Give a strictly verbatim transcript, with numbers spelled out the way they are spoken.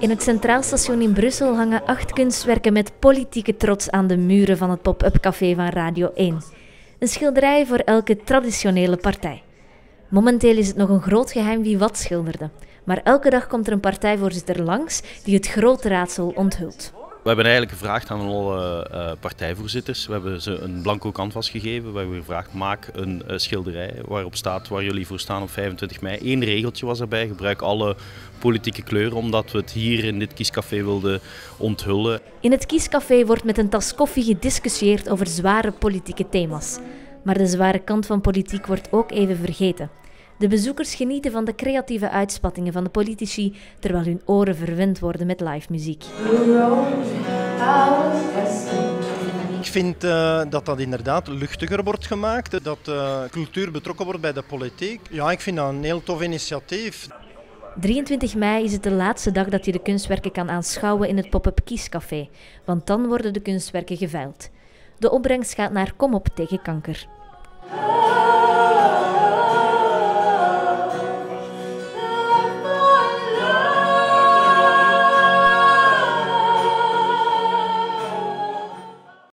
In het Centraal Station in Brussel hangen acht kunstwerken met politieke trots aan de muren van het pop-up café van Radio één. Een schilderij voor elke traditionele partij. Momenteel is het nog een groot geheim wie wat schilderde. Maar elke dag komt er een partijvoorzitter langs die het grote raadsel onthult. We hebben eigenlijk gevraagd aan alle uh, partijvoorzitters. We hebben ze een blanco canvas gegeven. We hebben gevraagd, maak een uh, schilderij waarop staat waar jullie voor staan op vijfentwintig mei. Eén regeltje was erbij, gebruik alle politieke kleuren, omdat we het hier in dit kiescafé wilden onthullen. In het kiescafé wordt met een tas koffie gediscussieerd over zware politieke thema's. Maar de zware kant van politiek wordt ook even vergeten. De bezoekers genieten van de creatieve uitspattingen van de politici, terwijl hun oren verwend worden met live muziek. Ik vind uh, dat dat inderdaad luchtiger wordt gemaakt, dat uh, cultuur betrokken wordt bij de politiek. Ja, ik vind dat een heel tof initiatief. drieëntwintig mei is het de laatste dag dat je de kunstwerken kan aanschouwen in het pop-up kiescafé, want dan worden de kunstwerken geveild. De opbrengst gaat naar Kom op tegen kanker.